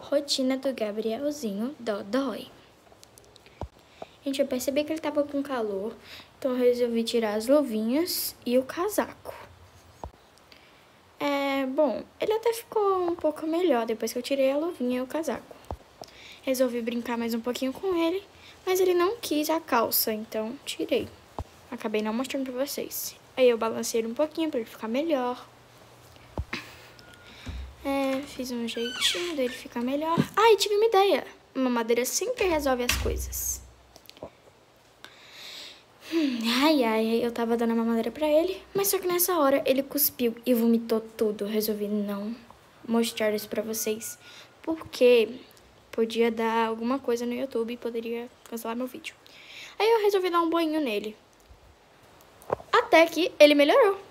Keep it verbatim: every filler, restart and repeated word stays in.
rotina do Gabrielzinho Dodói. Gente, eu percebi que ele tava com calor, então eu resolvi tirar as luvinhas e o casaco. É, bom, ele até ficou um pouco melhor depois que eu tirei a luvinha e o casaco. Resolvi brincar mais um pouquinho com ele, mas ele não quis a calça, então tirei. Acabei não mostrando pra vocês. Aí eu balancei ele um pouquinho pra ele ficar melhor. É, fiz um jeitinho dele ficar melhor. Ah, e tive uma ideia. Uma mamadeira sempre resolve as coisas. Hum, ai, ai, eu tava dando a mamadeira pra ele, mas só que nessa hora ele cuspiu e vomitou tudo. Eu resolvi não mostrar isso pra vocês, porque podia dar alguma coisa no YouTube e poderia cancelar meu vídeo. Aí eu resolvi dar um banho nele. Até que ele melhorou.